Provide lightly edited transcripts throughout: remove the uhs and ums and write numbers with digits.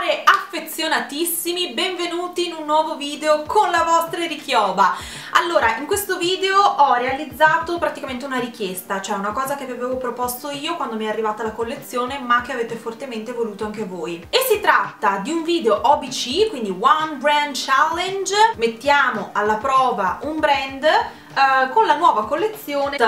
amore affezionatissimi, benvenuti in un nuovo video con la vostra Erichioba. Allora, in questo video ho realizzato praticamente una richiesta, cioè una cosa che vi avevo proposto io quando mi è arrivata la collezione, ma che avete fortemente voluto anche voi. E si tratta di un video OBC, quindi One Brand Challenge. Mettiamo alla prova un brand con la nuova collezione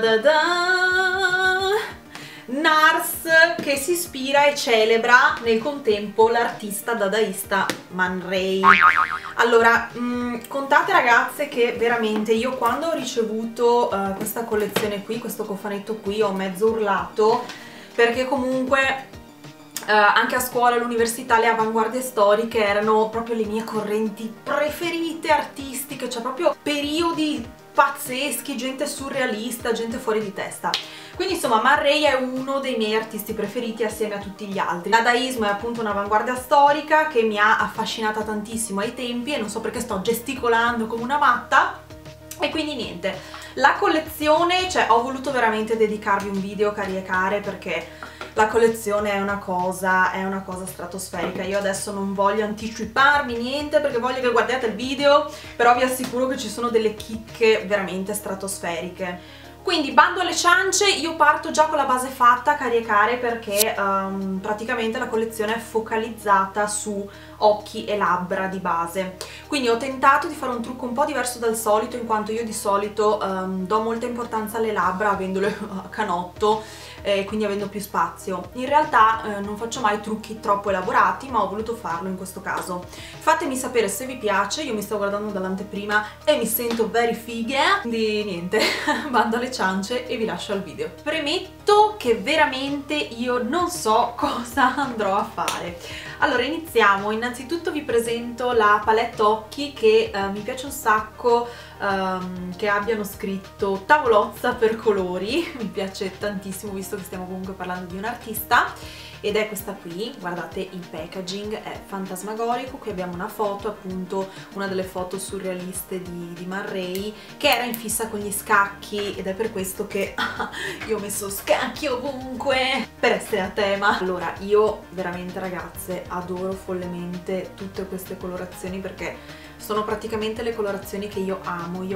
NARS, che si ispira e celebra nel contempo l'artista dadaista Man Ray. Allora, contate ragazze che veramente io quando ho ricevuto questa collezione qui, questo cofanetto qui, ho mezzo urlato, perché comunque anche a scuola, all'università, le avanguardie storiche erano proprio le mie correnti preferite artistiche, cioè proprio periodi pazzeschi, gente surrealista, gente fuori di testa. Quindi insomma Man Ray è uno dei miei artisti preferiti assieme a tutti gli altri. Il dadaismo è appunto un'avanguardia storica che mi ha affascinata tantissimo ai tempi e non so perché sto gesticolando come una matta. E quindi niente, la collezione, cioè ho voluto veramente dedicarvi un video, cari e care, perché la collezione è una cosa stratosferica. Io adesso non voglio anticiparmi niente perché voglio che guardiate il video, però vi assicuro che ci sono delle chicche veramente stratosferiche. Quindi bando alle ciance, io parto già con la base fatta, cari e care, perché praticamente la collezione è focalizzata su occhi e labbra di base. Quindi ho tentato di fare un trucco un po' diverso dal solito, in quanto io di solito do molta importanza alle labbra avendole a canotto, quindi avendo più spazio. In realtà non faccio mai trucchi troppo elaborati, ma ho voluto farlo in questo caso. Fatemi sapere se vi piace, io mi sto guardando dall'anteprima e mi sento very figa, quindi niente, bando alle ciance e vi lascio al video. Premetto che veramente io non so cosa andrò a fare. Allora iniziamo, innanzitutto vi presento la palette occhi che mi piace un sacco che abbiano scritto tavolozza per colori, mi piace tantissimo visto che stiamo comunque parlando di un artista. Ed è questa qui, guardate il packaging, è fantasmagorico. Qui abbiamo una foto, appunto una delle foto surrealiste di Man Ray, che era in fissa con gli scacchi, ed è per questo che io ho messo scacchi ovunque per essere a tema. Allora, io veramente ragazze adoro follemente tutte queste colorazioni perché sono praticamente le colorazioni che io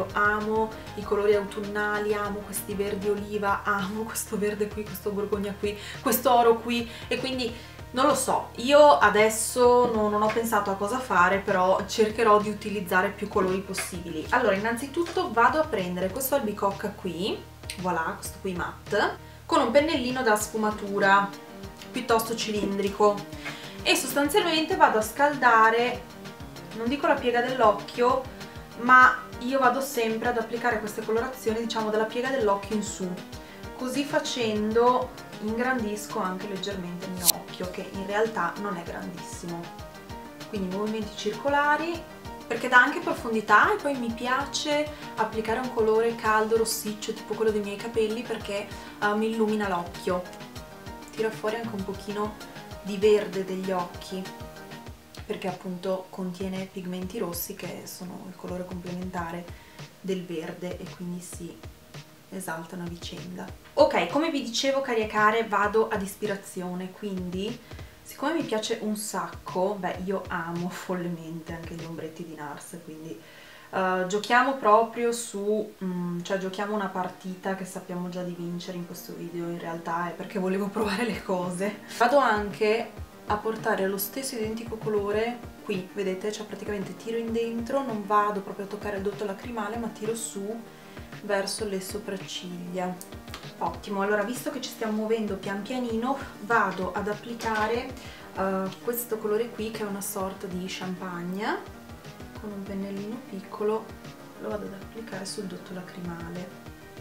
amo i colori autunnali, amo questi verdi oliva, amo questo verde qui, questo borgogna qui, questo oro qui, e quindi non lo so, io adesso non ho pensato a cosa fare, però cercherò di utilizzare più colori possibili. Allora, innanzitutto vado a prendere questo albicocca qui, voilà, questo qui matte, con un pennellino da sfumatura piuttosto cilindrico, e sostanzialmente vado a scaldare, non dico la piega dell'occhio, ma io vado sempre ad applicare queste colorazioni, diciamo, dalla piega dell'occhio in su. Così facendo ingrandisco anche leggermente il mio occhio, che in realtà non è grandissimo. Quindi movimenti circolari, perché dà anche profondità, e poi mi piace applicare un colore caldo, rossiccio, tipo quello dei miei capelli, perché mi illumina l'occhio. Tira fuori anche un pochino di verde degli occhi, perché appunto contiene pigmenti rossi che sono il colore complementare del verde e quindi si esaltano a vicenda. Ok, come vi dicevo cari e care, vado ad ispirazione, quindi siccome mi piace un sacco, beh, io amo follemente anche gli ombretti di NARS, quindi giochiamo proprio su, cioè giochiamo una partita che sappiamo già di vincere in questo video, in realtà è perché volevo provare le cose. Vado anche a portare lo stesso identico colore qui, vedete, cioè praticamente tiro in dentro, non vado proprio a toccare il dotto lacrimale, ma tiro su verso le sopracciglia. Ottimo, allora visto che ci stiamo muovendo pian pianino, vado ad applicare questo colore qui, che è una sorta di champagne, con un pennellino piccolo lo vado ad applicare sul dotto lacrimale.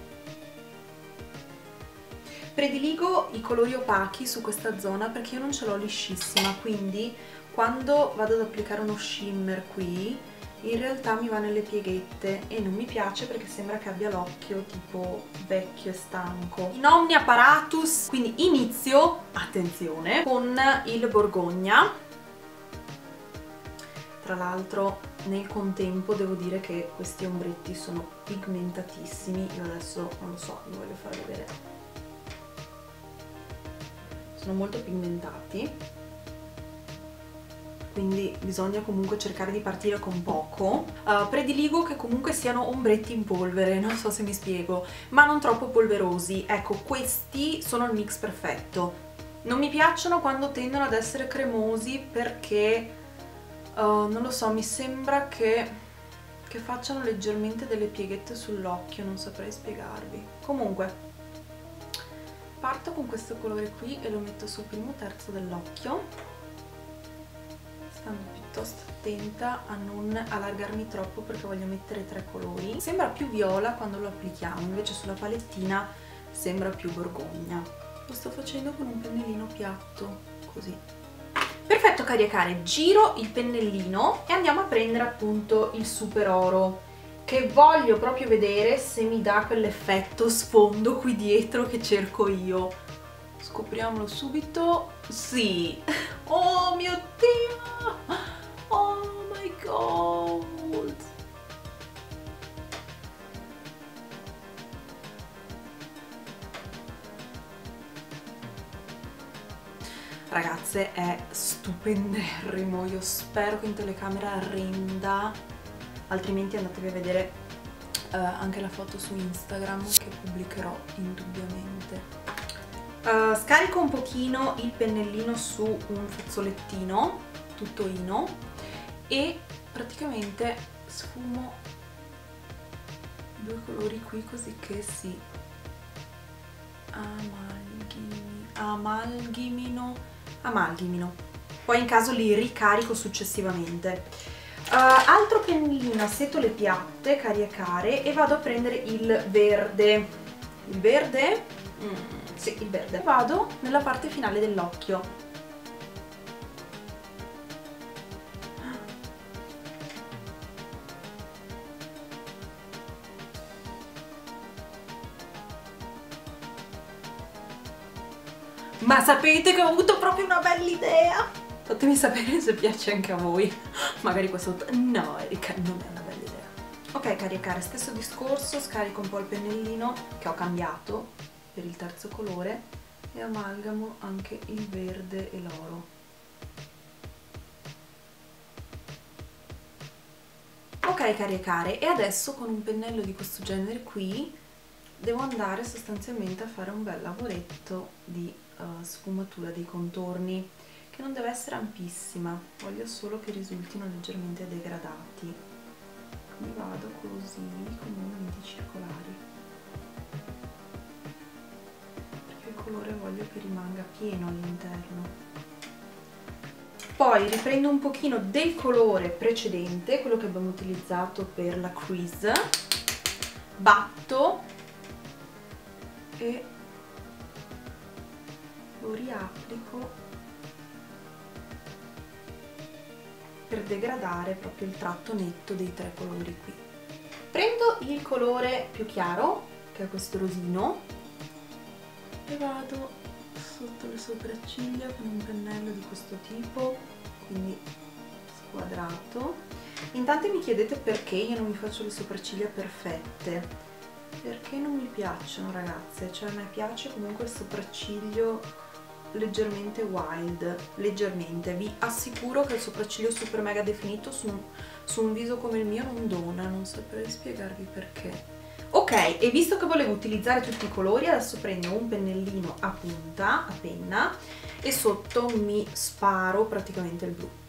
Prediligo i colori opachi su questa zona perché io non ce l'ho liscissima, quindi quando vado ad applicare uno shimmer qui in realtà mi va nelle pieghette e non mi piace perché sembra che abbia l'occhio tipo vecchio e stanco. In omni apparatus, quindi inizio, attenzione, con il borgogna. Tra l'altro nel contempo devo dire che questi ombretti sono pigmentatissimi, io adesso non lo so, vi voglio far vedere. Sono molto pigmentati quindi bisogna comunque cercare di partire con poco. Prediligo che comunque siano ombretti in polvere, non so se mi spiego, ma non troppo polverosi. Ecco, questi sono il mix perfetto. Non mi piacciono quando tendono ad essere cremosi perché, non lo so, mi sembra che facciano leggermente delle pieghette sull'occhio, non saprei spiegarvi. Comunque, parto con questo colore qui e lo metto sul primo terzo dell'occhio, stando piuttosto attenta a non allargarmi troppo perché voglio mettere 3 colori. Sembra più viola quando lo applichiamo, invece sulla palettina sembra più borgogna. Lo sto facendo con un pennellino piatto, così. Perfetto, cari e care, giro il pennellino e andiamo a prendere appunto il super oro, che voglio proprio vedere se mi dà quell'effetto sfondo qui dietro che cerco io. Scopriamolo subito. Sì! Oh mio Dio! Oh my god! Ragazze, è stupenderrimo, io spero che in telecamera renda, altrimenti andatevi a vedere anche la foto su Instagram che pubblicherò indubbiamente. Scarico un pochino il pennellino su un fazzolettino, tutto ino, e praticamente sfumo 2 colori qui così che si amalghimino. Poi in caso li ricarico successivamente. Altro pennellino a setole piatte, cari e care, e vado a prendere il verde. Il verde? Sì, il verde. Vado nella parte finale dell'occhio. Ma sapete che ho avuto proprio una bella idea? Fatemi sapere se piace anche a voi. Magari qua sotto. No, Erika, non è una bella idea. Ok, cari e care, stesso discorso, scarico un po' il pennellino che ho cambiato per il terzo colore e amalgamo anche il verde e l'oro. Ok, cari e care, e adesso con un pennello di questo genere qui devo andare sostanzialmente a fare un bel lavoretto di sfumatura dei contorni, che non deve essere ampissima, voglio solo che risultino leggermente degradati. Quindi vado così con movimenti circolari, perché il colore voglio che rimanga pieno all'interno. Poi riprendo un pochino del colore precedente, quello che abbiamo utilizzato per la crease, batto e lo riapplico per degradare proprio il tratto netto dei 3 colori qui. Prendo il colore più chiaro, che è questo rosino, e vado sotto le sopracciglia con un pennello di questo tipo, quindi squadrato. In tanti mi chiedete perché io non mi faccio le sopracciglia perfette. Perché non mi piacciono, ragazze, cioè a me piace comunque il sopracciglio leggermente wild, leggermente. Vi assicuro che il sopracciglio super mega definito su un viso come il mio non dona, non saprei spiegarvi perché. Ok, e visto che volevo utilizzare tutti i colori, adesso prendo un pennellino a punta, a penna, e sotto mi sparo praticamente il blu.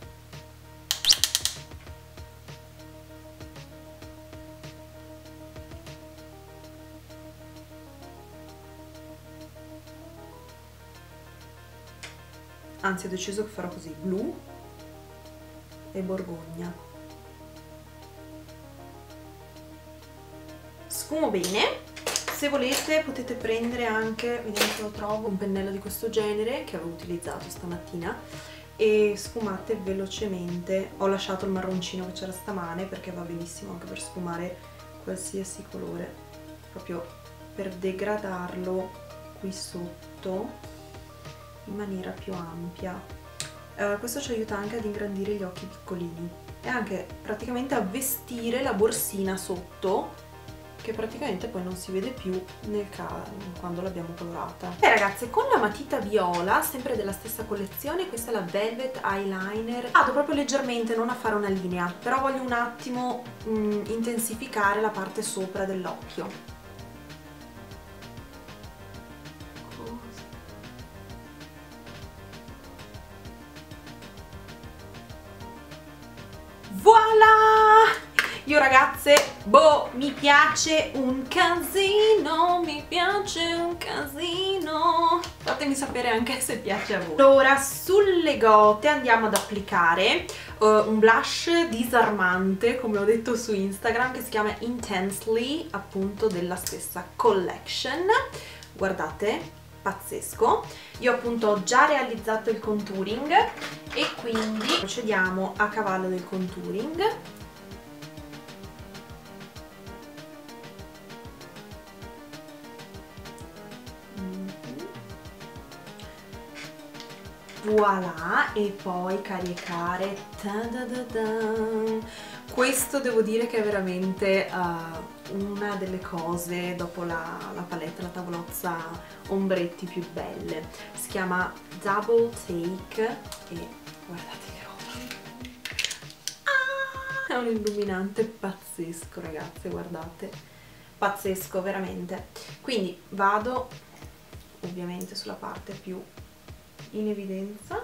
Anzi, ho deciso che farò così, blu e borgogna. Sfumo bene. Se volete potete prendere anche, vediamo se lo trovo, un pennello di questo genere che avevo utilizzato stamattina e sfumate velocemente. Ho lasciato il marroncino che c'era stamane perché va benissimo anche per sfumare qualsiasi colore, proprio per degradarlo qui sotto in maniera più ampia. Questo ci aiuta anche ad ingrandire gli occhi piccolini e anche praticamente a vestire la borsina sotto che praticamente poi non si vede più quando l'abbiamo colorata. E ragazze, con la matita viola, sempre della stessa collezione, questa è la Velvet Eyeliner, vado proprio leggermente, non a fare una linea, però voglio un attimo intensificare la parte sopra dell'occhio. Voilà! Io ragazze, boh, mi piace un casino, mi piace un casino. Fatemi sapere anche se piace a voi. Allora, sulle gote andiamo ad applicare un blush disarmante, come ho detto su Instagram, che si chiama Intensely, appunto della stessa collection. Guardate, pazzesco. Io appunto ho già realizzato il contouring e quindi procediamo a cavallo del contouring. Voilà, e poi caricare. Questo devo dire che è veramente una delle cose, dopo la palette, la tavolozza ombretti più belle. Si chiama Double Take e guardate che roba. È un illuminante pazzesco, ragazze, guardate, pazzesco veramente. Quindi vado ovviamente sulla parte più in evidenza.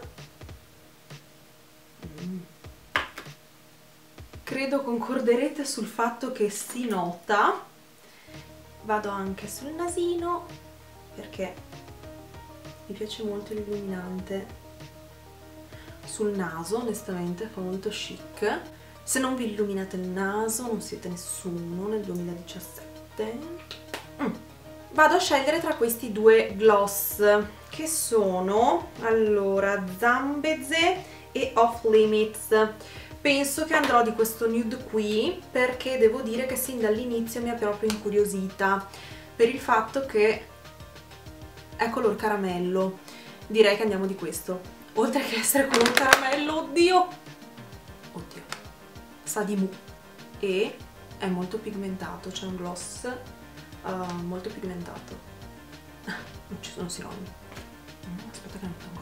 Credo concorderete sul fatto che si nota. Vado anche sul nasino perché mi piace molto l'illuminante sul naso, onestamente fa molto chic. Se non vi illuminate il naso non siete nessuno nel 2017. Vado a scegliere tra questi due gloss che sono, allora, Zambeze e Off Limits. Penso che andrò di questo nude qui perché devo dire che sin dall'inizio mi ha proprio incuriosita per il fatto che è color caramello. Direi che andiamo di questo, oltre che essere color caramello, oddio, sa di mu e è molto pigmentato, c'è un gloss molto pigmentato. Non ci sono sinonimi. Aspetta che ne metto un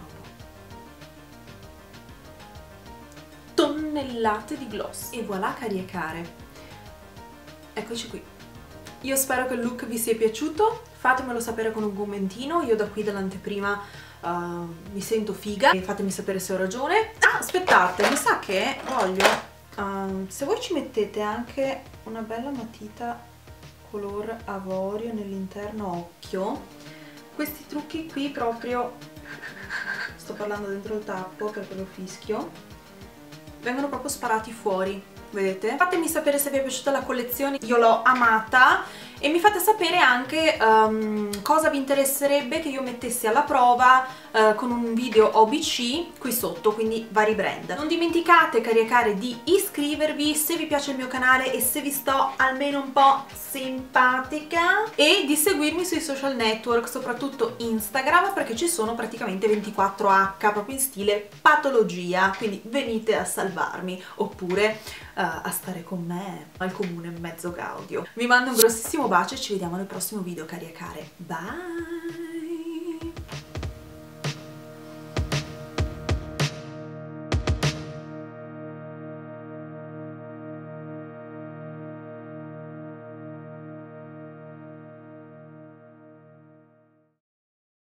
tonnellate di gloss e voilà, caricare. Eccoci qui. Io spero che il look vi sia piaciuto, fatemelo sapere con un commentino. Io da qui dall'anteprima mi sento figa e fatemi sapere se ho ragione. Ah, aspettate, mi sa che voglio se voi ci mettete anche una bella matita color avorio nell'interno occhio, questi trucchi qui proprio, sto parlando dentro il tappo perché lo fischio, vengono proprio sparati fuori, vedete? Fatemi sapere se vi è piaciuta la collezione, io l'ho amata, e mi fate sapere anche cosa vi interesserebbe che io mettessi alla prova con un video OBC qui sotto, quindi vari brand. Non dimenticate, caricare, di iscrivervi se vi piace il mio canale e se vi sto almeno un po' simpatica, e di seguirmi sui social network, soprattutto Instagram, perché ci sono praticamente 24H, proprio in stile patologia, quindi venite a salvarmi, oppure a stare con me al comune mezzo gaudio. Vi mando un grossissimo bacio e ci vediamo nel prossimo video, cari e care. Bye!